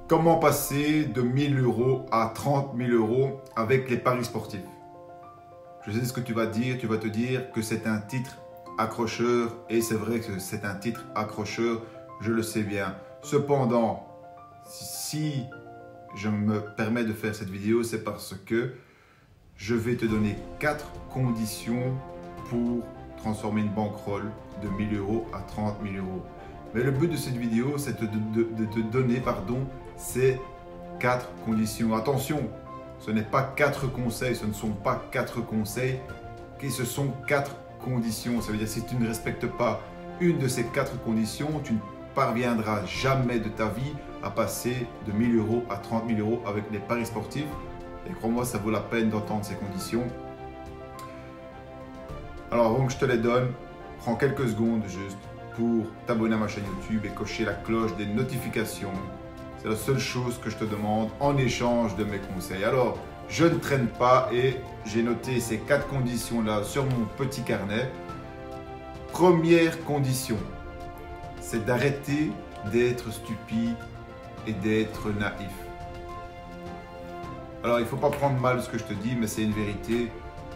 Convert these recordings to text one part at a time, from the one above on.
Comment passer de 1000 € à 30 000 € avec les paris sportifs? Je sais ce que tu vas dire, tu vas te dire que c'est un titre accrocheur et c'est vrai que c'est un titre accrocheur, je le sais bien. Cependant, si je me permets de faire cette vidéo, c'est parce que je vais te donner 4 conditions pour transformer une bankroll de 1000 € à 30 000 €. Mais le but de cette vidéo, c'est de te donner ces 4 conditions. Attention, ce n'est pas 4 conseils, ce ne sont pas 4 conseils, ce sont 4 conditions. Ça veut dire que si tu ne respectes pas une de ces 4 conditions, tu ne parviendras jamais de ta vie à passer de 1000 € à 30 000 € avec les paris sportifs. Et crois-moi, ça vaut la peine d'entendre ces conditions. Alors avant que je te les donne, prends quelques secondes juste pour t'abonner à ma chaîne YouTube et cocher la cloche des notifications. C'est la seule chose que je te demande en échange de mes conseils. Alors, je ne traîne pas et j'ai noté ces 4 conditions-là sur mon petit carnet. Première condition, c'est d'arrêter d'être stupide et d'être naïf. Alors, il ne faut pas prendre mal ce que je te dis, mais c'est une vérité.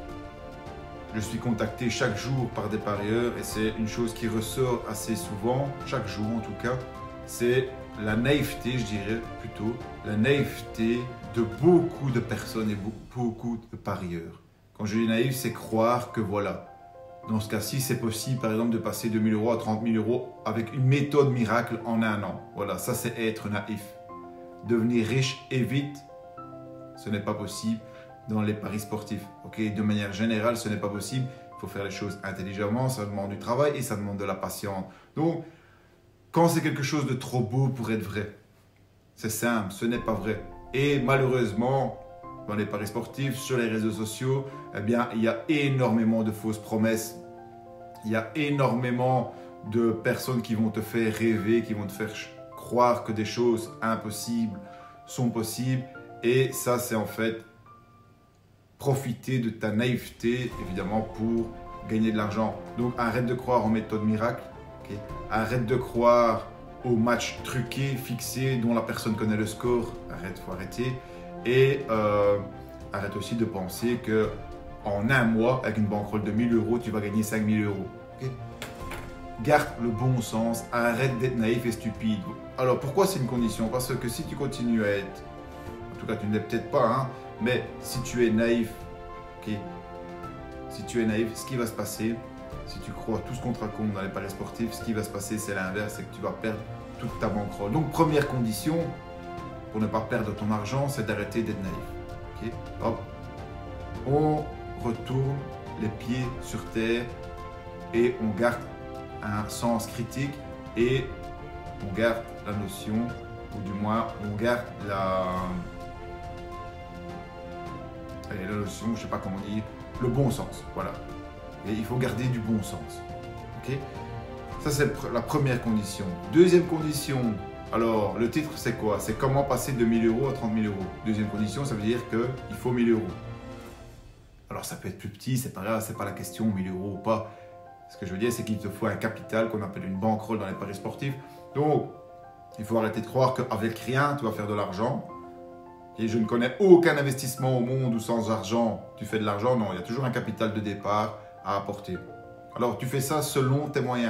Je suis contacté chaque jour par des parieurs et c'est une chose qui ressort assez souvent, chaque jour en tout cas, c'est la naïveté, je dirais plutôt, la naïveté de beaucoup de personnes et beaucoup de parieurs. Quand je dis naïf, c'est croire que voilà, dans ce cas-ci, c'est possible par exemple de passer de 1000 € à 30 000 € avec une méthode miracle en un an. Voilà, ça c'est être naïf. Devenir riche et vite, ce n'est pas possible dans les paris sportifs. Okay? De manière générale, ce n'est pas possible. Il faut faire les choses intelligemment, ça demande du travail et ça demande de la patience. Donc, quand c'est quelque chose de trop beau pour être vrai, c'est simple, ce n'est pas vrai. Et malheureusement, dans les paris sportifs, sur les réseaux sociaux, eh bien, il y a énormément de fausses promesses. Il y a énormément de personnes qui vont te faire rêver, qui vont te faire croire que des choses impossibles sont possibles. Et ça, c'est en fait profiter de ta naïveté, évidemment, pour gagner de l'argent. Donc, arrête de croire en méthode miracle. Okay? Arrête de croire aux matchs truqués, fixés, dont la personne connaît le score. Arrête, il faut arrêter. Et arrête aussi de penser qu'en un mois, avec une bankroll de 1000 €, tu vas gagner 5000 €. Okay? Garde le bon sens. Arrête d'être naïf et stupide. Alors, pourquoi c'est une condition? Parce que si tu continues à être, en tout cas, tu ne l'es peut-être pas, hein, mais si tu es naïf, okay, si tu es naïf, ce qui va se passer, si tu crois tout ce qu'on te raconte dans les paris sportifs, ce qui va se passer, c'est l'inverse, c'est que tu vas perdre toute ta bankroll. Donc, première condition pour ne pas perdre ton argent, c'est d'arrêter d'être naïf. Okay? Hop. On retourne les pieds sur terre et on garde un sens critique et on garde la notion, ou du moins on garde la notion, je ne sais pas comment dire, le bon sens, voilà. Et il faut garder du bon sens. Okay? Ça, c'est la première condition. Deuxième condition, alors le titre, c'est quoi? C'est comment passer de 1000 € à 30 000 €. Deuxième condition, ça veut dire qu'il faut 1000 €. Alors, ça peut être plus petit, c'est pas grave, c'est pas la question, 1000 € ou pas. Ce que je veux dire, c'est qu'il te faut un capital qu'on appelle une bankroll dans les paris sportifs. Donc, il faut arrêter de croire qu'avec rien, tu vas faire de l'argent. Et je ne connais aucun investissement au monde où sans argent, tu fais de l'argent. Non, il y a toujours un capital de départ à apporter. Alors, tu fais ça selon tes moyens.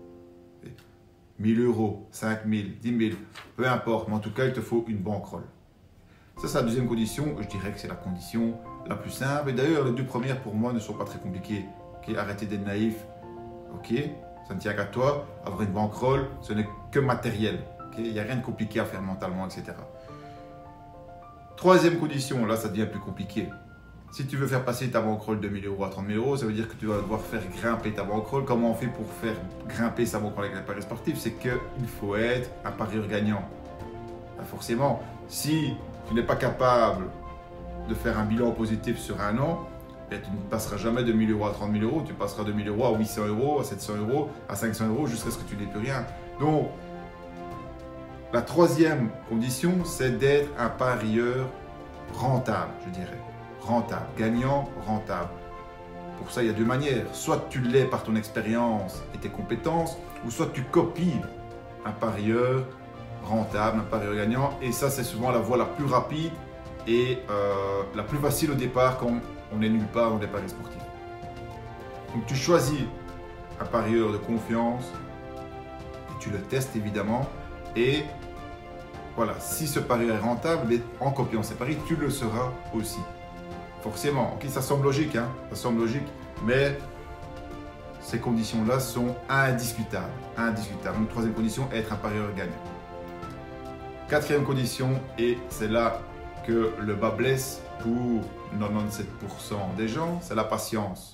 1000 €, 5000, 10 000, peu importe. Mais en tout cas, il te faut une bankroll. Ça, c'est la deuxième condition. Je dirais que c'est la condition la plus simple. Et d'ailleurs, les deux premières, pour moi, ne sont pas très compliquées. Okay? Arrêtez d'être naïf. Okay? Ça ne tient qu'à toi. Avoir une bankroll, ce n'est que matériel. Okay? Il n'y a rien de compliqué à faire mentalement, etc. Troisième condition, là ça devient plus compliqué. Si tu veux faire passer ta bankroll de 1000 € à 30 000 €, ça veut dire que tu vas devoir faire grimper ta bankroll. Comment on fait pour faire grimper sa bankroll avec les paris sportifs? C'est qu'il faut être un parieur gagnant. Ben forcément, si tu n'es pas capable de faire un bilan positif sur un an, ben tu ne passeras jamais de 1000 € à 30 000 €. Tu passeras de 1000 € à 800 €, à 700 €, à 500 € jusqu'à ce que tu n'aies plus rien. Donc, la troisième condition, c'est d'être un parieur rentable, je dirais. Rentable, gagnant, rentable. Pour ça, il y a deux manières. Soit tu l'es par ton expérience et tes compétences, ou soit tu copies un parieur rentable, un parieur gagnant. Et ça, c'est souvent la voie la plus rapide et la plus facile au départ quand on n'est nulle part dans des paris sportifs. Donc tu choisis un parieur de confiance, et tu le testes évidemment, et voilà, si ce parieur est rentable, en copiant ces paris, tu le seras aussi. Forcément, ok, ça semble logique, hein, ça semble logique, mais ces conditions-là sont indiscutables. Indiscutables. Donc troisième condition, être un parieur gagnant. Quatrième condition, et c'est là que le bas blesse pour 97% des gens, c'est la patience.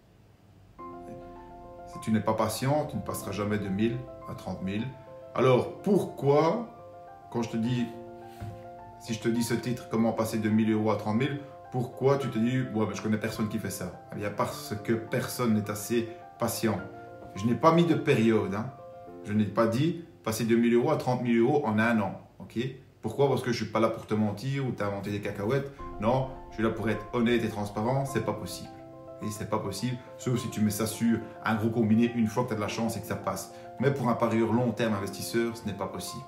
Si tu n'es pas patient, tu ne passeras jamais de 1000 à 30 000. Alors, pourquoi, quand je te dis, si je te dis ce titre, comment passer de 1000 € à 30 000, pourquoi tu te dis, ouais, mais je connais personne qui fait ça? Eh bien, parce que personne n'est assez patient. Je n'ai pas mis de période. Hein. Je n'ai pas dit passer de 1000 € à 30 000 € en un an. Okay? Pourquoi? Parce que je ne suis pas là pour te mentir ou t'inventer des cacahuètes. Non, je suis là pour être honnête et transparent. C'est pas possible. Et c'est pas possible, sauf si tu mets ça sur un gros combiné une fois que tu as de la chance et que ça passe. Mais pour un parieur long terme investisseur, ce n'est pas possible.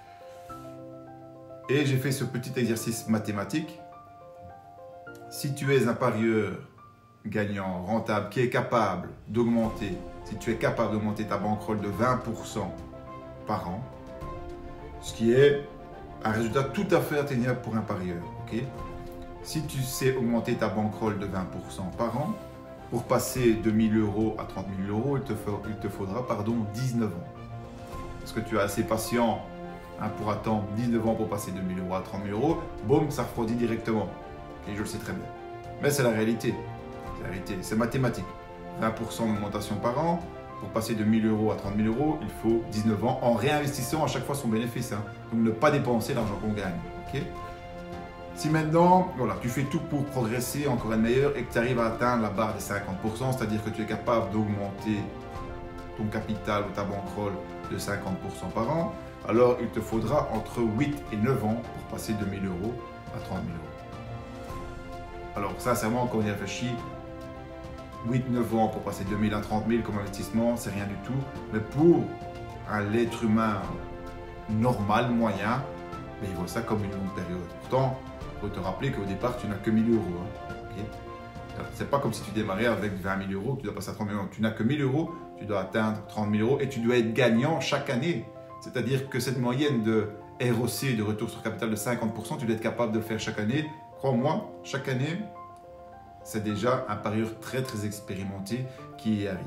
Et j'ai fait ce petit exercice mathématique. Si tu es un parieur gagnant, rentable, qui est capable d'augmenter, si tu es capable d'augmenter ta bankroll de 20% par an, ce qui est un résultat tout à fait atteignable pour un parieur. Okay? Si tu sais augmenter ta bankroll de 20% par an, pour passer de 1000 € à 30 000 €, il te faudra 19 ans. Est-ce que tu es assez patient pour attendre 19 ans pour passer de 1000 € à 30 000 €? Boum, ça refroidit directement. Et je le sais très bien. Mais c'est la réalité. C'est la réalité. C'est mathématique. 20% d'augmentation par an. Pour passer de 1000 € à 30 000 €, il faut 19 ans en réinvestissant à chaque fois son bénéfice. Hein. Donc ne pas dépenser l'argent qu'on gagne. Okay? Si maintenant, voilà, tu fais tout pour progresser, encore être meilleur, et que tu arrives à atteindre la barre des 50%, c'est-à-dire que tu es capable d'augmenter ton capital ou ta bankroll de 50% par an, alors il te faudra entre 8 et 9 ans pour passer de 1000 € à 30 000 €. Alors sincèrement, quand on y réfléchit, 8-9 ans pour passer de 1000 à 30 000 comme investissement, c'est rien du tout. Mais pour un être humain normal, moyen, mais il voit ça comme une longue période. Pourtant, il faut te rappeler qu'au départ, tu n'as que 1000 €. Hein. Okay? C'est pas comme si tu démarrais avec 20 000 €, que tu dois passer à 30 000 €. Tu n'as que 1000 €, tu dois atteindre 30 000 € et tu dois être gagnant chaque année. C'est-à-dire que cette moyenne de ROC, de retour sur capital de 50%, tu dois être capable de le faire chaque année. Crois-moi, chaque année, c'est déjà un parieur très très expérimenté qui y arrive.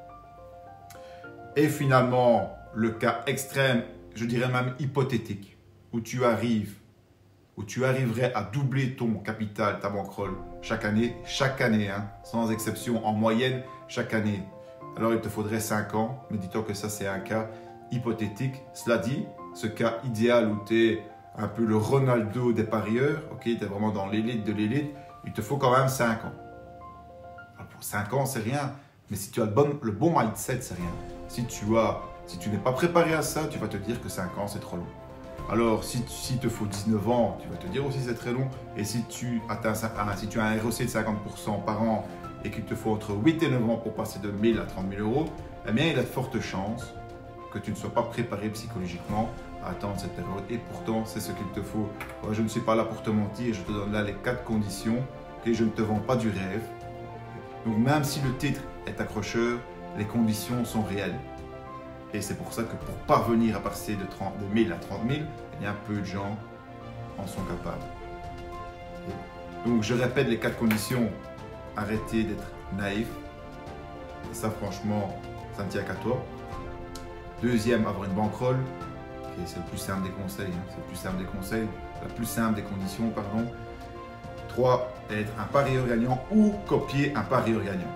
Et finalement, le cas extrême, je dirais même hypothétique, où tu arriverais à doubler ton capital, ta bankroll chaque année, hein, sans exception, en moyenne chaque année. Alors il te faudrait 5 ans, mais dis-toi que ça c'est un cas hypothétique. Cela dit, ce cas idéal où tu es un peu le Ronaldo des parieurs, okay, tu es vraiment dans l'élite de l'élite, il te faut quand même 5 ans. Alors pour 5 ans, c'est rien, mais si tu as le bon mindset, c'est rien. Si tu n'es pas préparé à ça, tu vas te dire que 5 ans, c'est trop long. Alors, s'il te faut 19 ans, tu vas te dire aussi c'est très long. Et si tu as un ROC de 50% par an et qu'il te faut entre 8 et 9 ans pour passer de 1000 à 30 000 €, eh bien, il y a de fortes chances que tu ne sois pas préparé psychologiquement à attendre cette période. Et pourtant, c'est ce qu'il te faut. Moi, je ne suis pas là pour te mentir, je te donne là les 4 conditions. Okay, je ne te vends pas du rêve. Donc, même si le titre est accrocheur, les conditions sont réelles. Et c'est pour ça que pour parvenir à passer de 1000 à 30 000, il y a peu de gens en sont capables. Donc je répète les 4 conditions. Arrêtez d'être naïf. Et ça franchement, ça ne tient qu'à toi. Deuxième, avoir une bankroll. Okay, c'est le plus simple des conseils. Hein. C'est le plus simple des conseils. La plus simple des conditions, pardon. 3, être un parieur gagnant ou copier un parieur gagnant.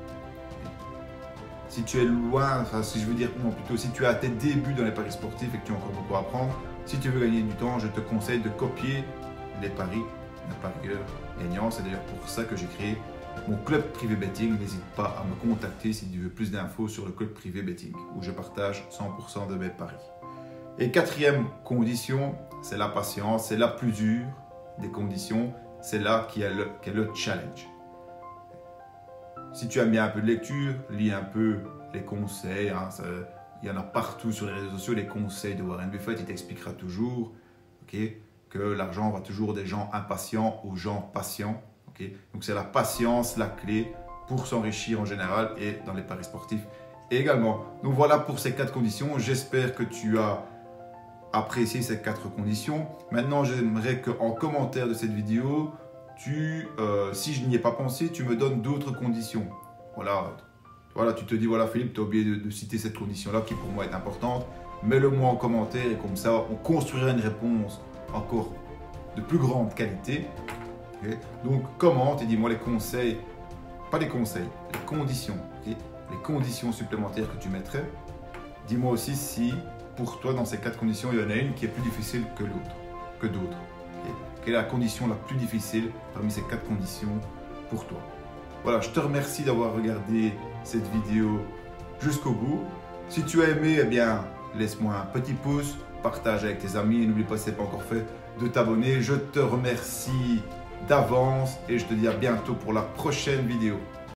Si tu es loin, enfin si je veux dire, non plutôt si tu es à tes débuts dans les paris sportifs et que tu as encore beaucoup à apprendre, si tu veux gagner du temps, je te conseille de copier les paris d'un parieur gagnant. C'est d'ailleurs pour ça que j'ai créé mon club privé betting. N'hésite pas à me contacter si tu veux plus d'infos sur le club privé betting où je partage 100% de mes paris. Et quatrième condition, c'est la patience, c'est la plus dure des conditions, c'est là qu'est le challenge. Si tu aimes bien un peu de lecture, lis un peu les conseils. Hein, il y en a partout sur les réseaux sociaux, les conseils de Warren Buffett, il t'expliquera toujours que l'argent va toujours des gens impatients aux gens patients. Donc c'est la patience, la clé pour s'enrichir en général et dans les paris sportifs également. Donc voilà pour ces 4 conditions. J'espère que tu as apprécié ces 4 conditions. Maintenant, j'aimerais qu'en commentaire de cette vidéo, si je n'y ai pas pensé, tu me donnes d'autres conditions. Voilà, tu te dis, voilà Philippe, tu as oublié de citer cette condition-là qui pour moi est importante. Mets-le-moi en commentaire et comme ça, on construira une réponse encore de plus grande qualité. Donc, commente et dis-moi les conseils, pas les conseils, les conditions. Les conditions supplémentaires que tu mettrais. Dis-moi aussi si, pour toi, dans ces 4 conditions, il y en a une qui est plus difficile que d'autres. Quelle est la condition la plus difficile parmi ces 4 conditions pour toi? Voilà, je te remercie d'avoir regardé cette vidéo jusqu'au bout. Si tu as aimé, eh bien, laisse-moi un petit pouce, partage avec tes amis et n'oublie pas, si ce n'est pas encore fait, de t'abonner. Je te remercie d'avance et je te dis à bientôt pour la prochaine vidéo.